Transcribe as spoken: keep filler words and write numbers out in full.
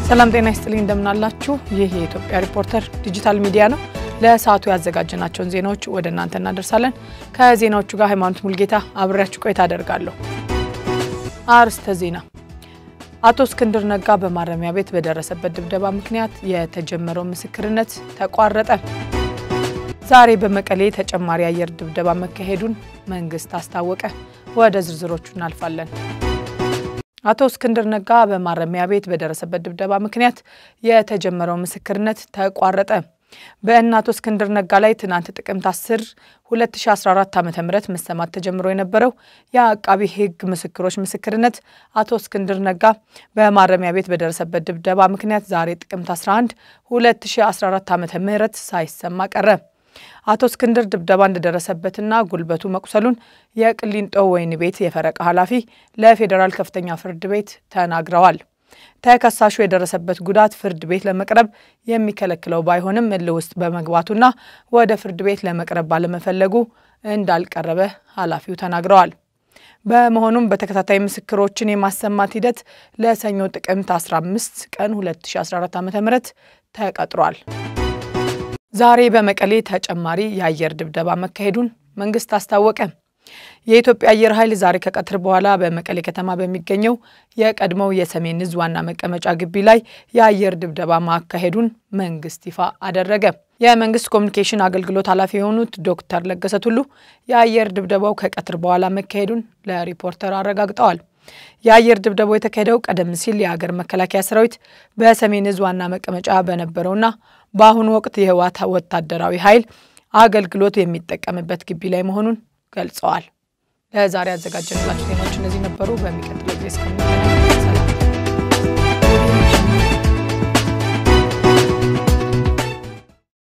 ሰላም ጤና ይስጥልኝ እንደምናላችሁ ይህ የኢትዮጵያ ሪፖርተር ዲጂታል ሚዲያ ነው ለሰዓቱ ያዘጋጀናቸውን ዜናዎች ወደ እናንተ እናደርሳለን ከዜናዎቹ ጋር ሃይማኖት ሙልጌታ አብሬያችሁ ቆይታ አደርጋለሁ አርስተ ዜና አቶ እስክንድር ነጋ በማረሚያ ቤት በደረሰበት ድብደባ ምክንያት የተጀመረው ምስክርነት ተቋረጠ ዛሬ በመቀሌ ተጨማሪ የአየር ድብደባ መካሄዱን መንግስት አስታወቀ ወደ ዝርዝሮቹ እናልፋለን አቶ እስክንድር ነጋ በማረሚያ ቤት በደረሰበት ድብደባ ምክንያት የተጀመረው ምስክርነት ተቋረጠ በእናቶ እስክንድር ነጋ ላይ ትናንት ጥቅምት አስር ሁለት ሺህ አስራ አራት ዓመተ ምህረት መሰማት ተጀምሮ የነበረው የአቃቢ ህግ ምስክሮች ምስክርነት አቶ እስክንድር ነጋ በማረሚያ ቤት በደረሰበት ድብደባ ምክንያት ዛሬ ጥቅምት አስራ አንድ ሁለት ሺህ አስራ አራት ዓመተ ምህረት ሳይሰማ ቀረ አቶ እስክንድር ድብደባ እንደደረሰበትና ጉልበቱ መቁሰሉን የቅሊንጦ ወይን ቤት የፈረቃ ኃላፊ ለፌደራል ከፍተኛ ፍርድ ቤት ተናግረዋል ተከሳሹ የደረሰበት ጉዳት ፍርድ ቤት ለመቅረብ የሚከለክለው ባይሆንም እልውስጥ በመግባቱና ወደ ፍርድ ቤት ለመቅረብ ባለመፈለጉ እንዳልቀረበ ኃላፊው ተናግረዋል በመሆኑም በተከታታይ ምስክሮችን የማሰማት ሂደት ለሰኞ ጥቅምት አስራ አምስት ቀን ሁለት ሺህ አስራ አራት ዓመተ ምህረት ተቀጥሯል ዛሬ በመቀሌ ተጨማሪ የአየር ድብደባ መካሄዱን መንግስት አስታወቀ የኢትዮጵያ አየር ኃይል ዛሬ ከቀትር በኋላ በመቀሌ ከተማ በሚገኘው የቀድሞው የሰሜን ዕዝ ዋና መቀመጫ ግቢ ላይ የአየር ድብደባ ማካሄዱን መንግስት ይፋ አደረገ የመንግስት ኮሙኒኬሽን አገልግሎት ኃላፊ የሆኑት ዶክተር ለገሰ ቱሉ የአየር ድብደባው ከቀትር በኋላ መካሄዱን ለሪፖርተር አረጋግጠዋል የአየር ድብደባው የተካሄደው ቀደም ሲል የሀገር መከላከያ ሰራዊት በሰሜን ዕዝ ዋና መቀመጫ በነበረውና በአሁኑ ወቅት የህወሓት ወታደራዊ ኃይል አገልግሎት የሚጠቀምበት ግቢ ላይ መሆኑን ገልጸዋል ለዛሬ አዘጋጀንላችሁ ዜናዎች እነዚህ ነበሩ በሚቀጥለው ጊዜ እስከምንገናኝ ሰላም